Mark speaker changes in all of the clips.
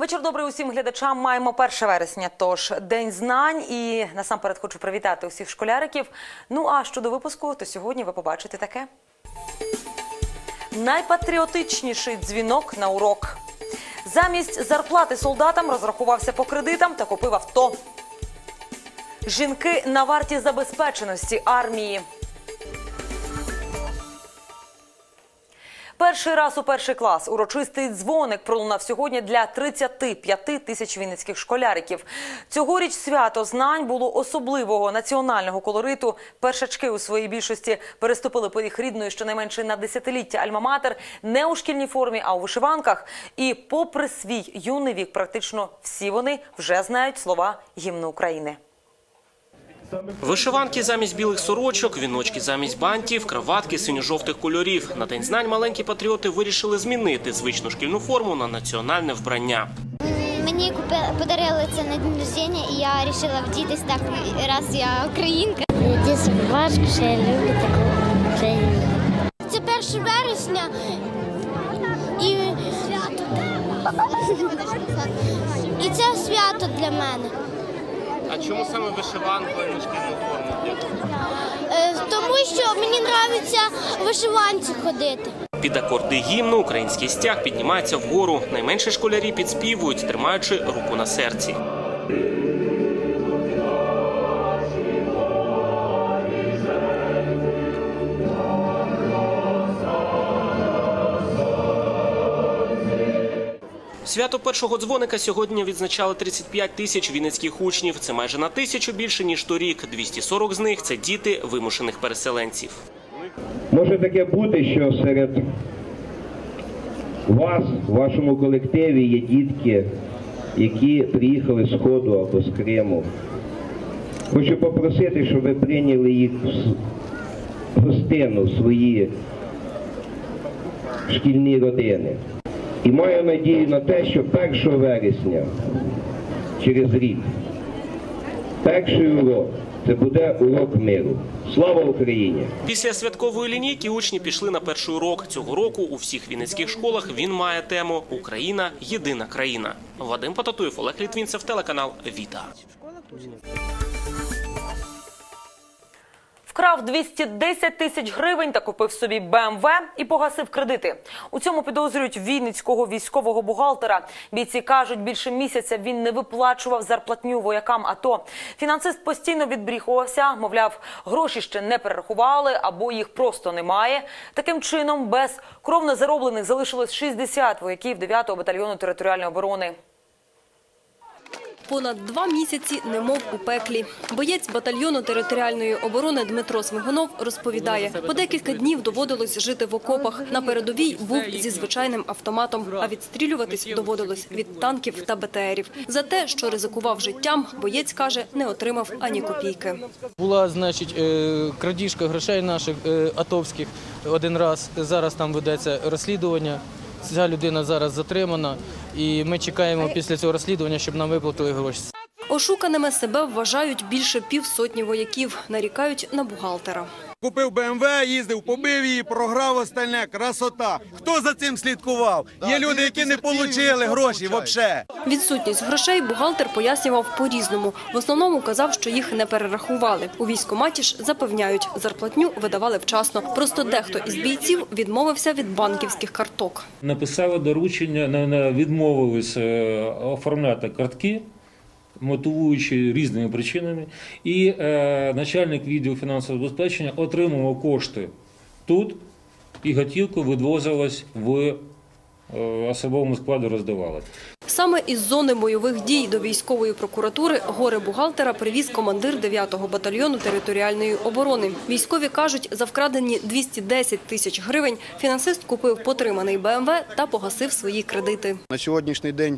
Speaker 1: Вечір добрий усім глядачам. Маємо 1 вересня, тож День знань. І насамперед хочу привітати усіх школяриків. Ну а щодо випуску, то сьогодні ви побачите таке. Найпатріотичніший дзвінок на урок. Замість зарплати солдатам розрахувався по кредитам та купив авто. Жінки на варті забезпеченості армії. Перший раз у перший клас урочистий дзвоник пролунав сьогодні для 35 тисяч вінницьких школяриків. Цьогоріч свято знань було особливого національного колориту. Першачки у своїй більшості переступили поріг рідної щонайменше на десятиліття альма-матер не у шкільній формі, а у вишиванках. І попри свій юний вік, практично всі вони вже знають слова гімну України.
Speaker 2: Вишиванки замість білих сорочок, віночки замість бантів, краватки синьо-жовтих кольорів. На День знань маленькі патріоти вирішили змінити звичну шкільну форму на національне вбрання.
Speaker 3: Мені подарили це на день народження, і я вирішила вдітись так, раз я українка.
Speaker 4: Дійсно важко, що я люблю таку Україну.
Speaker 3: Це 1 вересня і це свято для мене.
Speaker 2: А чому саме вишиванку, а не шкільну форму?
Speaker 3: Тому що мені подобається в вишиванці ходити.
Speaker 2: Під акорди гімну український стяг піднімається вгору. Найменші школярі підспівують, тримаючи руку на серці. Свято першого дзвоника сьогодні відзначали 35 тисяч вінницьких учнів. Це майже на 1000 більше, ніж торік. 240 з них – це діти вимушених переселенців.
Speaker 5: Може таке бути, що серед вас, в вашому колективі є дітки, які приїхали з Сходу або з Криму. Хочу попросити, щоб ви прийняли їх в гостину, в свої шкільні родини. І маю надію на те, що 1 вересня, через рік, перший урок – це буде урок миру. Слава Україні!
Speaker 2: Після святкової лінійки учні пішли на перший урок. Цього року у всіх вінницьких школах він має тему «Україна – єдина країна». Вадим Потатуєв, Олег Літвінцев, телеканал «Віта».
Speaker 1: Вкрав 210 тисяч гривень та купив собі БМВ і погасив кредити. У цьому підозрюють вінницького військового бухгалтера. Бійці кажуть, більше місяця він не виплачував зарплатню воякам АТО. Фінансист постійно відбріхувався, мовляв, гроші ще не перерахували або їх просто немає. Таким чином, без кровно зароблених залишилось 60 вояків 9-го батальйону територіальної оборони.
Speaker 6: Понад 2 місяці немов у пеклі. Боєць батальйону територіальної оборони Дмитро Смигунов розповідає, по декілька днів доводилось жити в окопах. На передовій був зі звичайним автоматом, а відстрілюватись доводилось від танків та БТРів. За те, що ризикував життям, боєць, каже, не отримав ані копійки.
Speaker 7: Була, значить, крадіжка грошей наших атовських один раз. Зараз там ведеться розслідування. Ця людина зараз затримана, і ми чекаємо після цього розслідування, щоб нам виплатили гроші.
Speaker 6: Ошуканими себе вважають більше півсотні вояків, нарікають на бухгалтера.
Speaker 8: Купив БМВ, їздив, побив її, програв остальне, красота. Хто за цим слідкував? Є люди, які не отримали гроші взагалі.
Speaker 6: Відсутність грошей бухгалтер пояснював по-різному. В основному казав, що їх не перерахували. У військкоматі ж запевняють, зарплатню видавали вчасно. Просто дехто із бійців відмовився від банківських карток.
Speaker 9: Написали доручення, відмовились оформляти картки, мотивуючи різними причинами, і начальник відділу фінансового забезпечення отримував кошти тут, і готівка відвозилась в особовому складу, роздавали.
Speaker 6: Саме із зони бойових дій до військової прокуратури горе-бухгалтера привіз командир 9-го батальйону територіальної оборони. Військові кажуть, за вкрадені 210 тисяч гривень фінансист купив потриманий БМВ та погасив свої кредити.
Speaker 10: На сьогоднішній день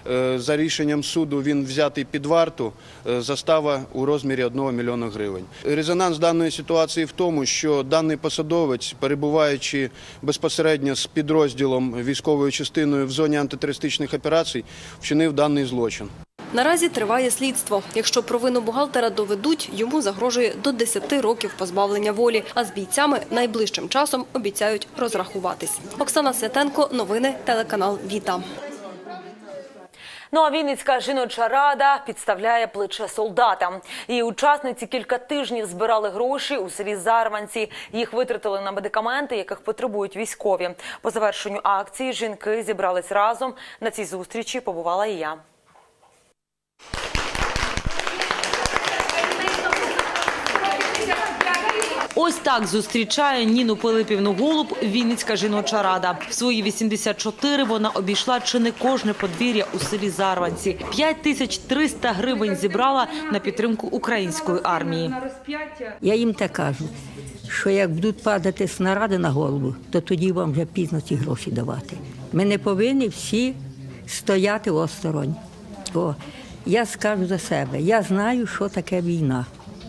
Speaker 10: за рішенням суду він взятий під варту, застава у розмірі 1 мільйона гривень. Резонанс даної ситуації в тому, що даний посадовець, перебуваючи безпосередньо з підрозділом військовою частиною в зоні антитерористичних операцій, вчинив даний злочин.
Speaker 6: Наразі триває слідство. Якщо провину бухгалтера доведуть, йому загрожує до 10 років позбавлення волі. А з бійцями найближчим часом обіцяють розрахуватись. Оксана Святенко, новини, телеканал «Віта».
Speaker 1: Ну а Вінницька жіноча рада підставляє плече солдатам. Її учасниці кілька тижнів збирали гроші у селі Зарванці. Їх витратили на медикаменти, яких потребують військові. По завершенню акції жінки зібрались разом. На цій зустрічі побувала і я. Ось так зустрічає Ніну Пилипівну Голуб Вінницька жіноча рада. В свої 84 вона обійшла чи не кожне подвір'я у селі Зарванці. 5300 гривень зібрала на підтримку української армії.
Speaker 11: Я їм так кажу, що як будуть падати снаряди на голову, то тоді вам вже пізно ці гроші давати. Ми не повинні всі стояти осторонь. Я скажу за себе, я знаю, що таке війна.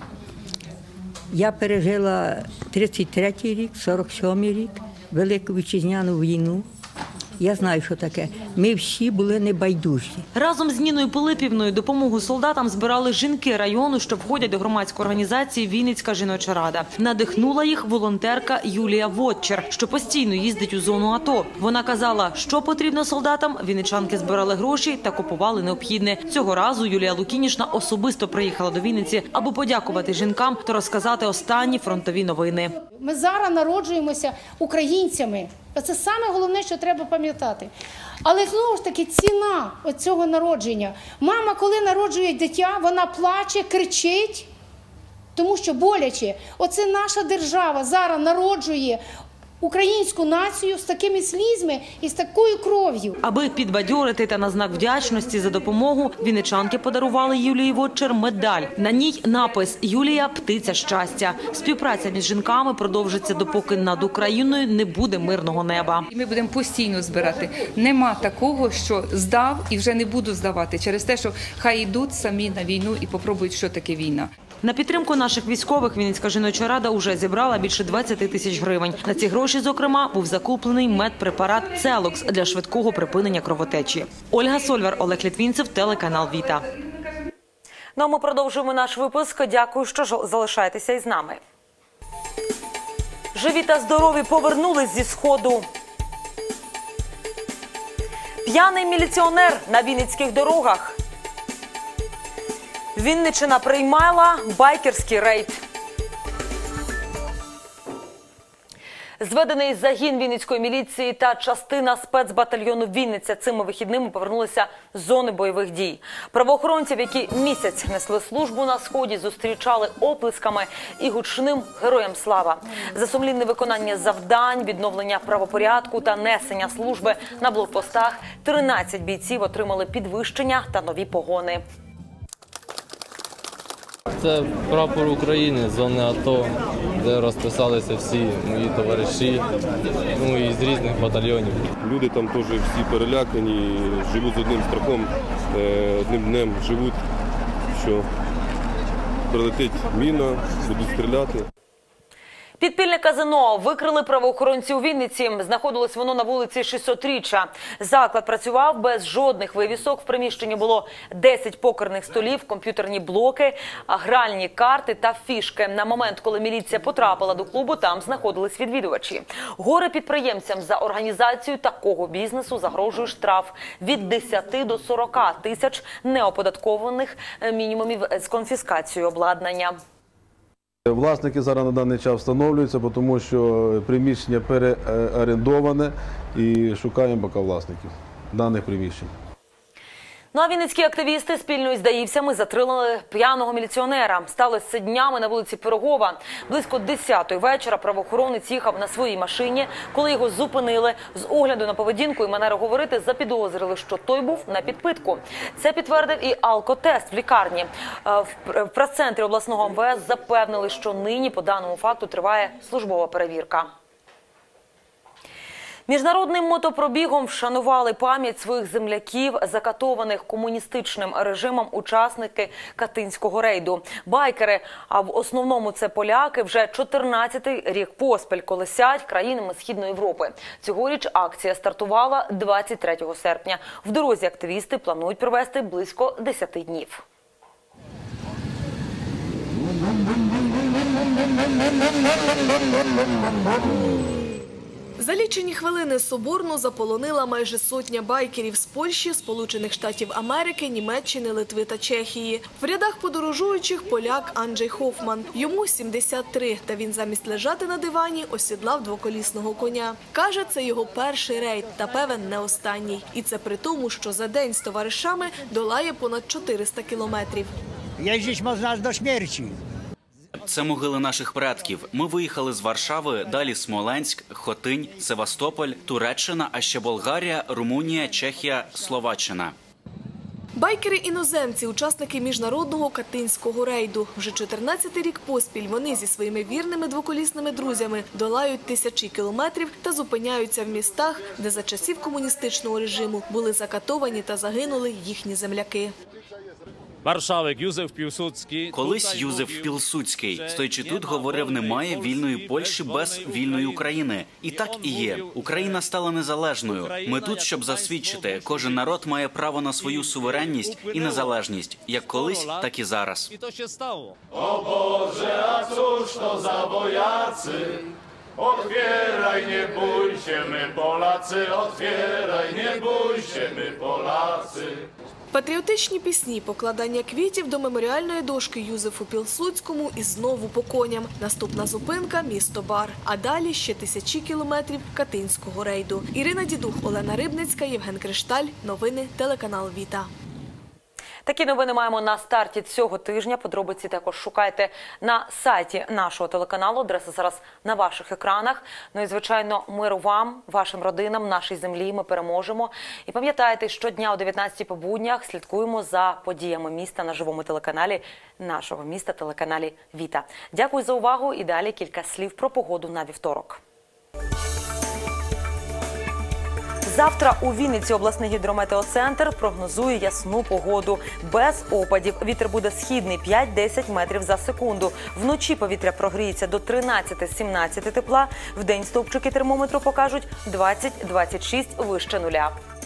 Speaker 11: Я пережила 33-й рік, 47-й рік, Велику Вітчизняну війну. Я знаю, що таке. Ми всі були небайдужі.
Speaker 1: Разом з Ніною Пилипівною допомогу солдатам збирали жінки району, що входять до громадської організації «Вінницька жіноча рада». Надихнула їх волонтерка Юлія Вотчер, що постійно їздить у зону АТО. Вона казала, що потрібно солдатам, вінничанки збирали гроші та купували необхідне. Цього разу Юлія Лукінішна особисто приїхала до Вінниці, аби подякувати жінкам та розказати останні фронтові новини.
Speaker 12: Ми зараз народжуємося українцями. Це саме головне, що треба пам'ятати. Але знову ж таки ціна цього народження. Мама, коли народжує дитя, вона плаче, кричить, тому що боляче. Оце наша держава зараз народжує українську націю з такими слізьми і з такою кров'ю.
Speaker 1: Аби підбадьорити та на знак вдячності за допомогу, вінничанки подарували Юлії Вотчер медаль. На ній напис «Юлія – птиця щастя». Співпраця між жінками продовжиться, допоки над Україною не буде мирного неба.
Speaker 13: Ми будемо постійно збирати. Нема такого, що здав і вже не буду здавати. Через те, що хай йдуть самі на війну і попробують, що таке війна.
Speaker 1: На підтримку наших військових Вінницька жіноча рада уже зібрала більше 20 тисяч гривень. На ці гроші, зокрема, був закуплений медпрепарат «Целокс» для швидкого припинення кровотечі. Ольга Сольвар, Олег Літвінцев, телеканал «Віта». Ну а ми продовжуємо наш випуск. Дякую, що залишаєтеся із нами. Живі та здорові повернулись зі Сходу. П'яний міліціонер на вінницьких дорогах. Вінниччина приймала байкерський рейд. Зведений загін Вінницької міліції та частина спецбатальйону «Вінниця» цими вихідними повернулися з зони бойових дій. Правоохоронців, які місяць несли службу на Сході, зустрічали оплесками і гучним «Героям слава». За сумлінне виконання завдань, відновлення правопорядку та несення служби на блокпостах 13 бійців отримали підвищення та нові погони.
Speaker 14: Це прапор України, зони АТО, де розписалися всі мої товариші, і з різних батальйонів.
Speaker 15: Люди там теж всі перелякані, живуть з одним страхом, одним днем живуть, що прилетить міна, будуть стріляти.
Speaker 1: Підпільне казино викрили правоохоронці у Вінниці. Знаходилось воно на вулиці 600-річчя. Заклад працював без жодних вивісок. В приміщенні було 10 покерних столів, комп'ютерні блоки, гральні карти та фішки. На момент, коли міліція потрапила до клубу, там знаходились відвідувачі. Горе-підприємцям за організацію такого бізнесу загрожує штраф від 10 до 40 тисяч неоподаткованих мінімумів з конфіскацією обладнання.
Speaker 16: Власники зараз на даний час встановлюються, тому що приміщення переорендоване і шукаємо поки власників даних приміщень.
Speaker 1: Ну а вінницькі активісти спільно із даївцями затримали п'яного міліціонера. Сталося це днями на вулиці Пирогова. Близько 10-ї вечора правоохоронець їхав на своїй машині. Коли його зупинили, з огляду на поведінку і манеру говорити, запідозрили, що той був на підпитку. Це підтвердив і алкотест в лікарні. В прес-центрі обласного МВС запевнили, що нині по даному факту триває службова перевірка. Міжнародним мотопробігом вшанували пам'ять своїх земляків, закатованих комуністичним режимом учасники Катинського рейду. Байкери, а в основному це поляки, вже 14-й рік поспіль колесять країнами Східної Європи. Цьогоріч акція стартувала 23 серпня. В дорозі активісти планують провести близько 10 днів.
Speaker 17: За лічені хвилини Соборну заполонила майже сотня байкерів з Польщі, Сполучених Штатів Америки, Німеччини, Литви та Чехії. В рядах подорожуючих поляк Анджей Хофман. Йому 73, та він замість лежати на дивані осідлав двоколісного коня. Каже, це його перший рейд та, певен, не останній. І це при тому, що за день з товаришами долає понад 400 кілометрів.
Speaker 18: Їздити можна аж до смерті.
Speaker 19: Це могили наших предків. Ми виїхали з Варшави, далі Смоленськ, Хотинь, Севастополь, Туреччина, а ще Болгарія, Румунія, Чехія, Словаччина.
Speaker 17: Байкери-іноземці – учасники міжнародного катинського рейду. Вже 14-й рік поспіль вони зі своїми вірними двоколісними друзями долають тисячі кілометрів та зупиняються в містах, де за часів комуністичного режиму були закатовані та загинули їхні земляки.
Speaker 19: Колись Юзеф Пілсудський, стоячи тут, говорив, немає вільної Польщі без вільної України. І так і є. Україна стала незалежною. Ми тут, щоб засвідчити, кожен народ має право на свою суверенність і незалежність. Як колись, так і зараз.
Speaker 20: О Боже, а cóż to za wojacy? Otwieraj, nie bój się, my Polacy, otwieraj, nie bój się, my Polacy.
Speaker 17: Патріотичні пісні, покладання квітів до меморіальної дошки Юзефу Пілсудському і знову по коням. Наступна зупинка – місто Бар. А далі ще тисячі кілометрів катинського рейду. Ірина Дідух, Олена Рибницька, Євген Кришталь. Новини, телеканал «Віта».
Speaker 1: Такі новини маємо на старті цього тижня. Подробиці також шукайте на сайті нашого телеканалу. Адреса зараз на ваших екранах. Ну і, звичайно, миру вам, вашим родинам, нашій землі. Ми переможемо. І пам'ятайте, щодня о 19-й по буднях слідкуємо за подіями міста на живому телеканалі нашого міста, телеканалі «Віта». Дякую за увагу і далі кілька слів про погоду на вівторок. Завтра у Вінниці обласний гідрометеоцентр прогнозує ясну погоду. Без опадів. Вітер буде східний 5-10 метрів за секунду. Вночі повітря прогріється до 13-17 тепла. Вдень стовпчики термометру покажуть 20-26 вище нуля.